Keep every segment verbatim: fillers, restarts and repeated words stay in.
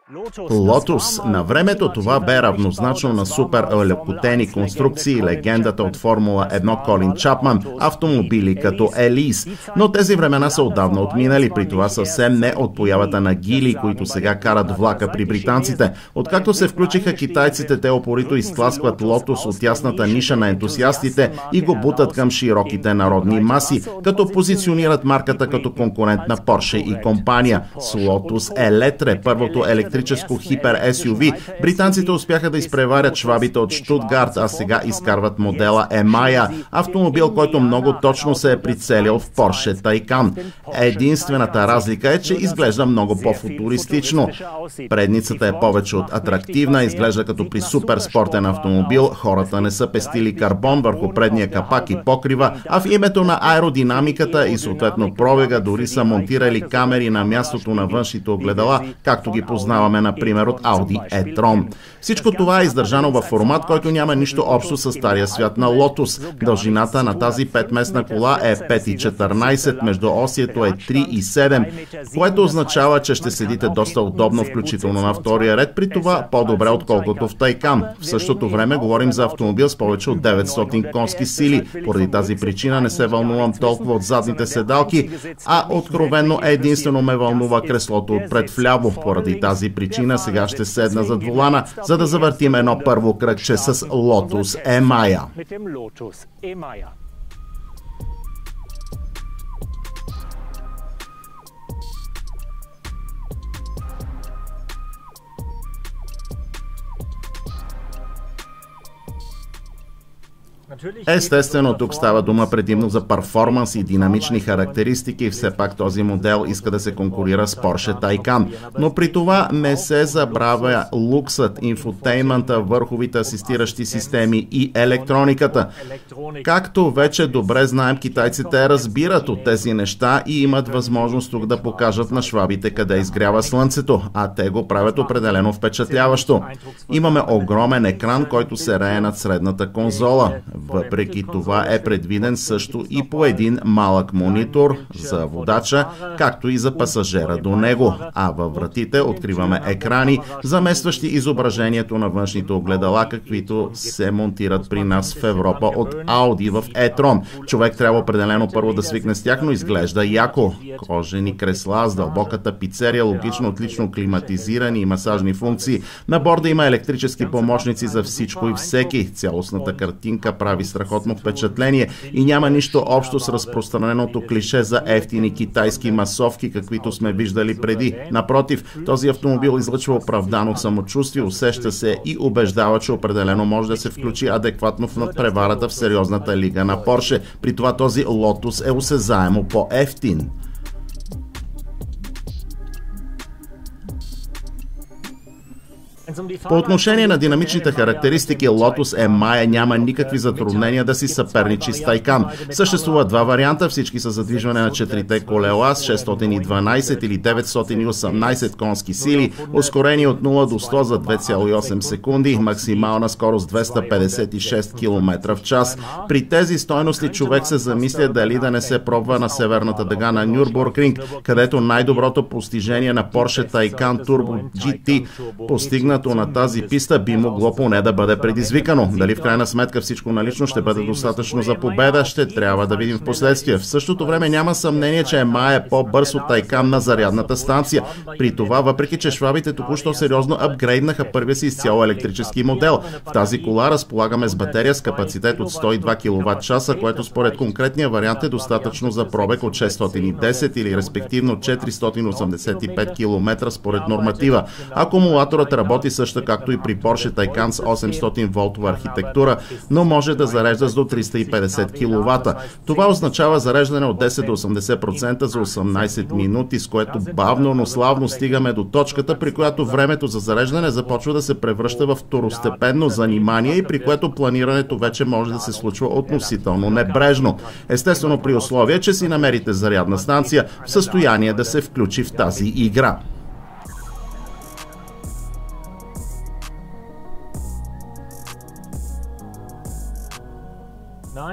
Lotus. На времето това бе равнозначно на супер лекотени конструкции, легендата от Формула едно Колин Чапман, автомобили като Елис. Но тези времена са отдавна отминали, при това съвсем не от появата на Гили, които сега карат влака при британците. Откакто се включиха китайците, те опорито изтласкват Lotus от ясната ниша на ентусиастите и го бутат към широките народни маси, като позиционират марката като конкурент на Porsche и компания. С Lotus Eletre, първото електрическо хипер Ес Ю Ви, британците успяха да изпреварят швабите от Штутгарт, а сега изкарват модела Емая, автомобил, който много точно се е прицелил в Porsche Taycan. Единствената разлика е, че изглежда много по-футуристично. Предницата е повече от атрактивна, изглежда като при супер спортен автомобил, хората не са пестили карбон върху предния капак и покрива, а в името на аеродинамиката и съответно пробега дори са монтирали камери на мястото на външните огледала, както ги познаваме, например, от Audi e-tron. Всичко това е издържано във формат, който няма нищо общо с стария свят на Lotus. Дължината на тази петместна кола е пет и четиринайсет, междуосието е три и седем, което означава, че ще седите доста удобно, включително на втория ред, при това по-добре отколкото в Taycan. В същото време говорим за автомобил с повече от деветстотин конски сили. Поради тази причина не се вълнувам толкова от задните седалки, а откровенно единствено ме вълнува креслото отпред вляво. Поради тази причина сега ще седна зад волана, за да завъртим едно първо кръгче с Lotus Емая. Естествено, тук става дума предимно за перформанс и динамични характеристики. Все пак този модел иска да се конкурира с Porsche Taycan. Но при това не се забравя луксът, инфотеймента, върховите асистиращи системи и електрониката. Както вече добре знаем, китайците разбират от тези неща и имат възможност тук да покажат на швабите къде изгрява слънцето, а те го правят определено впечатляващо. Имаме огромен екран, който се рее над средната конзола. Въпреки това е предвиден също и по един малък монитор за водача, както и за пасажера до него. А във вратите откриваме екрани, заместващи изображението на външните огледала, каквито се монтират при нас в Европа от Audi в e-tron. Човек трябва определено първо да свикне с тях, но изглежда яко. Кожени кресла с дълбока тапицерия, логично отлично климатизирани и масажни функции. На борда има електрически помощници за всичко и всеки. Цялостната картинка прави страхотно впечатление и няма нищо общо с разпространеното клише за ефтини китайски масовки, каквито сме виждали преди. Напротив, този автомобил излъчва оправдано самочувствие, усеща се и убеждава, че определено може да се включи адекватно в надпреварата в сериозната лига на Porsche. При това този Lotus е осезаемо по-ефтин. По отношение на динамичните характеристики, Lotus Емая няма никакви затруднения да си съперничи с Taycan. Съществуват два варианта, всички са задвижване на четирите колела с шестстотин и дванайсет или деветстотин и осемнайсет конски сили, ускорени от нула до сто за две цяло и осем секунди, максимална скорост двеста петдесет и шест километра в час. При тези стойности човек се замисля дали да не се пробва на северната дъга на Нюрбургринг, където най-доброто постижение на Porsche Taycan Turbo Джи Ти, постигнато на тази писта, би могло поне да бъде предизвикано. Дали в крайна сметка всичко налично ще бъде достатъчно за победа, ще трябва да видим в последствие. В същото време няма съмнение, че Емая е по-бърз от Taycan на зарядната станция. При това, въпреки че швабите току-що сериозно апгрейднаха първия си изцяло електрически модел. В тази кола разполагаме с батерия с капацитет от сто и два киловат-часа, което според конкретния вариант е достатъчно за пробег от шестстотин и десет или респективно четиристотин осемдесет и пет километра според норматива. Акумулаторът работи също както и при Porsche Taycan с осемстотин волтова архитектура, но може да зарежда с до триста и петдесет киловата. Това означава зареждане от десет до осемдесет процента за осемнайсет минути, с което бавно, но славно стигаме до точката, при която времето за зареждане започва да се превръща в второстепенно занимание и при което планирането вече може да се случва относително небрежно. Естествено при условие, че си намерите зарядна станция в състояние да се включи в тази игра.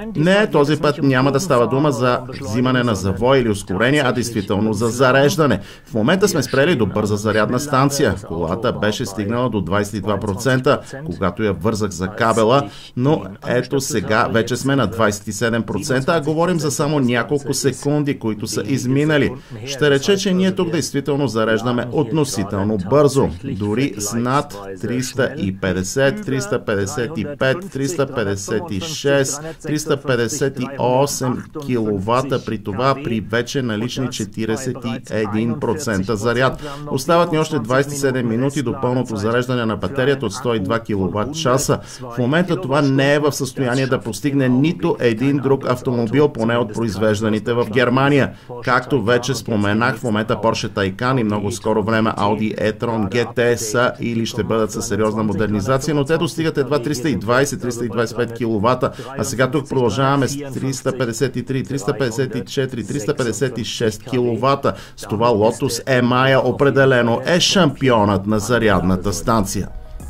Не, този път няма да става дума за взимане на завой или ускорение, а действително за зареждане. В момента сме спрели до бърза зарядна станция. Колата беше стигнала до двадесет и два процента, когато я вързах за кабела, но ето сега вече сме на двадесет и седем процента, а говорим за само няколко секунди, които са изминали. Ще рече, че ние тук действително зареждаме относително бързо. Дори с над триста и петдесет, триста петдесет и пет, триста петдесет и шест, триста петдесет и осем киловата, при това при вече налични четиридесет и един процента заряд. Остават ни още двадесет и седем минути до пълното зареждане на батерията от сто и два киловат часа. В момента това не е в състояние да постигне нито един друг автомобил, поне от произвежданите в Германия. Както вече споменах, в момента Porsche Taycan и много скоро време Audi e-tron джи ти са или ще бъдат със сериозна модернизация, но те достигат едва триста и двадесет до триста и двадесет и пет киловата, а сега тук продължаваме с триста петдесет и три, триста петдесет и четири, триста петдесет и шест киловата. С това Lotus Emaya определено е шампионът на зарядната станция.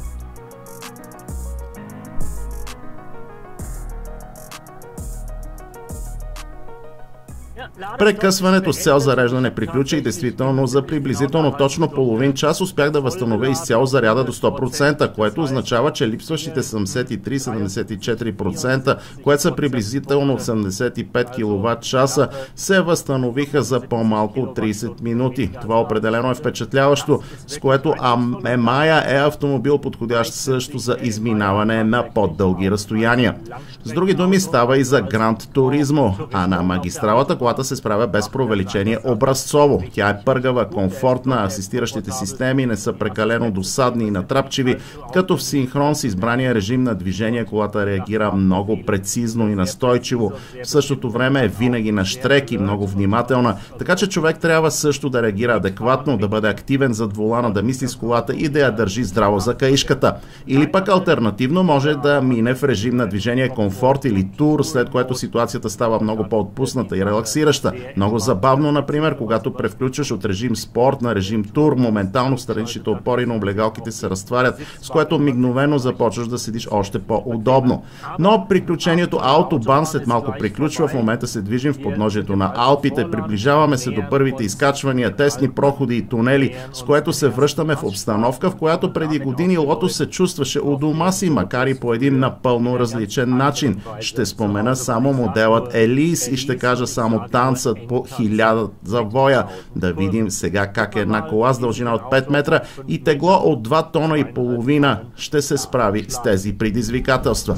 Прекъсването с цел зареждане приключи и действително за приблизително точно половин час успях да възстановя изцяло заряда до сто процента, което означава, че липсващите седемдесет и три до седемдесет и четири процента, което са приблизително седемдесет и пет киловат часа, се възстановиха за по-малко от тридесет минути. Това определено е впечатляващо, с което Emaya е автомобил подходящ също за изминаване на по-дълги разстояния. С други думи става и за Гранд Туризмо, а на магистралата колата се справя без преувеличение образцово. Тя е пъргава, комфортна, асистиращите системи не са прекалено досадни и натрапчиви, като в синхрон с избрания режим на движение колата реагира много прецизно и настойчиво. В същото време е винаги на щрек и много внимателна, така че човек трябва също да реагира адекватно, да бъде активен зад волана, да мисли с колата и да я държи здраво за каишката. Или пък алтернативно може да мине в режим на движение комфорт или тур, след което ситуацията става много по-отпусната и релаксираща. Много забавно, например, когато превключваш от режим спорт на режим тур, моментално страничните опори на облегалките се разтварят, с което мигновено започваш да седиш още по-удобно. Но приключението Autobahn след малко приключва, в момента се движим в подножието на Алпите, приближаваме се до първите изкачвания, тесни проходи и тунели, с което се връщаме в обстановка, в която преди години Lotus се чувстваше у дома си, макар и по един напълно различен начин. Ще спомена само моделът Elise и ще кажа само танцът по хиляда завоя. Да видим сега как една кола с дължина от пет метра и тегло от два тона и половина ще се справи с тези предизвикателства.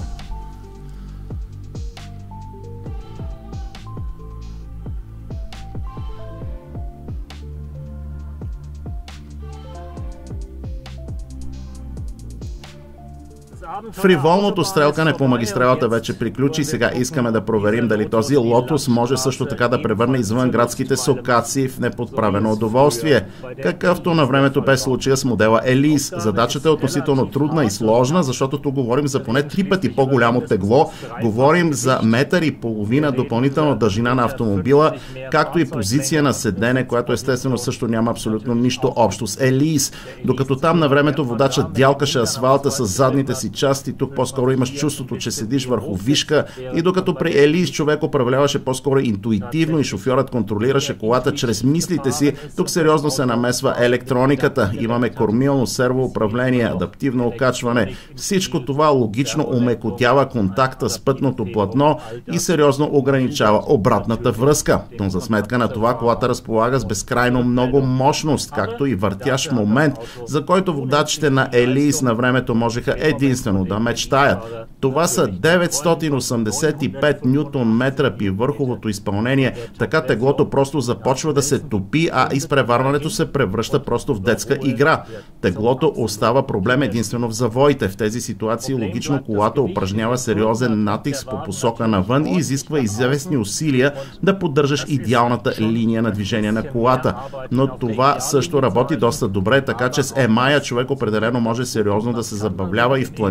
Фриволното стрелкане по магистралата вече приключи. Сега искаме да проверим дали този Lotus може също така да превърне извънградските сокаци в неподправено удоволствие, какъвто на времето бе случая с модела Elise. Задачата е относително трудна и сложна, защото тук говорим за поне три пъти по-голямо тегло, говорим за метър и половина допълнителна дължина на автомобила, както и позиция на седене, която естествено също няма абсолютно нищо общо с Elise. Докато там на времето водачът дялкаше асфалта с задните си части, тук по-скоро имаш чувството, че седиш върху вишка, и докато при Elise човек управляваше по-скоро интуитивно и шофьорът контролираше колата чрез мислите си, тук сериозно се намесва електрониката. Имаме кормилно сервоуправление, адаптивно окачване. Всичко това логично умекотява контакта с пътното платно и сериозно ограничава обратната връзка. Но за сметка на това колата разполага с безкрайно много мощност, както и въртящ момент, за който водачите на Elise на времето можеха единствено да мечтаят. Това са деветстотин осемдесет и пет нютон метра при върховото изпълнение, така теглото просто започва да се топи, а изпреварването се превръща просто в детска игра. Теглото остава проблем единствено в завоите. В тези ситуации логично колата упражнява сериозен натиск по посока навън и изисква известни усилия да поддържаш идеалната линия на движение на колата. Но това също работи доста добре, така че с Emaya човек определено може сериозно да се забавлява и в планина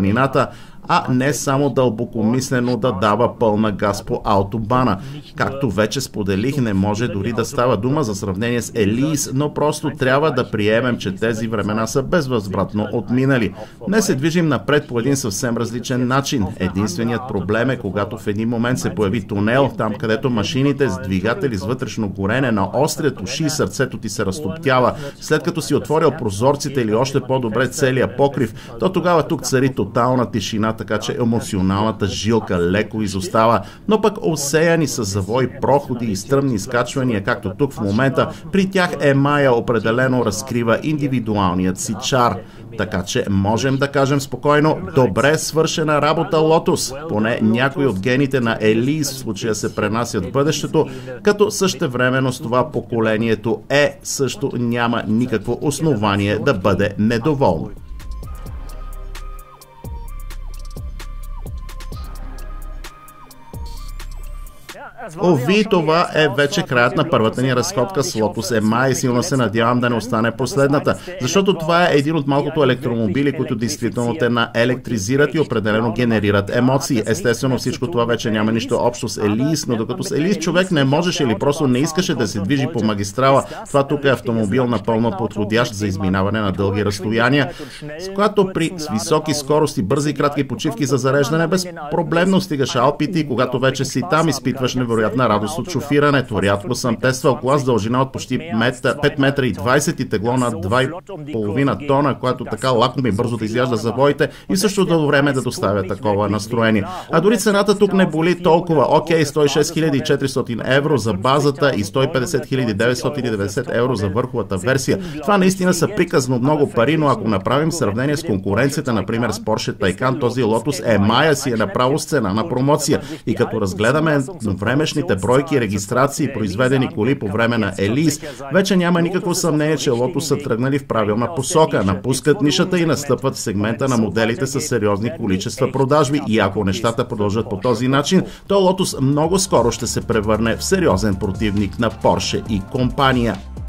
планината, а не само дълбокомислено да дава пълна газ по автобана. Както вече споделих, не може дори да става дума за сравнение с Елис, но просто трябва да приемем, че тези времена са безвъзвратно отминали. Днес се движим напред по един съвсем различен начин. Единственият проблем е, когато в един момент се появи тунел, там където машините с двигатели с вътрешно горене на острят уши и сърцето ти се разтоптява. След като си отворил прозорците или още по-добре целия покрив, то тогава тук цари тотална тишина, така че емоционалната жилка леко изостава, но пък осеяни с завой проходи и стръмни изкачвания, както тук в момента, при тях Емая определено разкрива индивидуалният си чар. Така че можем да кажем спокойно: добре свършена работа, Лотус! Поне някои от гените на Елис в случая се пренасят в бъдещето, като същевременно с това поколението Е също няма никакво основание да бъде недоволно. Ови, това е вече краят на първата ни разходка с Lotus Emaya и силно се надявам да не остане последната, защото това е един от малкото електромобили, които действително те наелектризират и определено генерират емоции. Естествено, всичко това вече няма нищо общо с Елис, но докато с Елис човек не можеше или просто не искаше да се движи по магистрала, това тук е автомобил напълно подходящ за изминаване на дълги разстояния, с която при с високи скорости, бързи и кратки почивки за зареждане безпроблемно стигаш Алпите и когато вече си там, изпитваш невероятна радост от шофирането. Рядко съм тествал кола с дължина от почти пет метра и двайсет и тегло на два и половина тона, което така лаком и бързо да изяжда завоите и също да време да доставя такова настроение. А дори цената тук не боли толкова. Окей, сто и шест хиляди и четиристотин евро за базата и сто и петдесет хиляди деветстотин и деветдесет евро за върховата версия. Това наистина са приказно много пари, но ако направим сравнение с конкуренцията, например с Porsche Taycan, този Lotus Emaya си е направо с цена на промоция. И като разгледаме времешните бройки, регистрации, произведени коли по време на Елис, вече няма никакво съмнение, че Lotus са тръгнали в правилна посока, напускат нишата и настъпват в сегмента на моделите с сериозни количества продажби. И ако нещата продължат по този начин, то Lotus много скоро ще се превърне в сериозен противник на Porsche и компания.